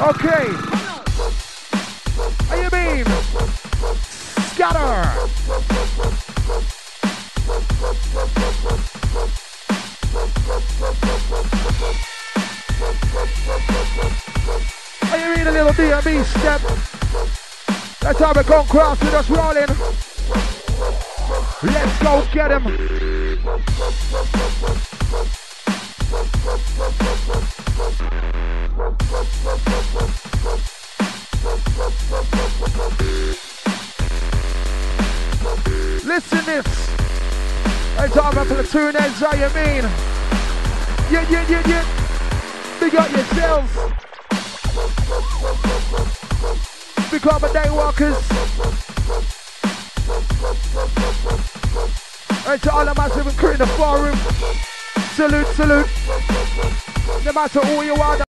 Okay. How you mean? Scatter. How you mean a little D&B step? That's how we come cross with us rolling. Let's go get him. Listen this. Let's have a platoon heads, how you mean? Yeah. Big up yourselves. Big up my day walkers. And to all the massive and crew in the forum. Salute. No matter who you are.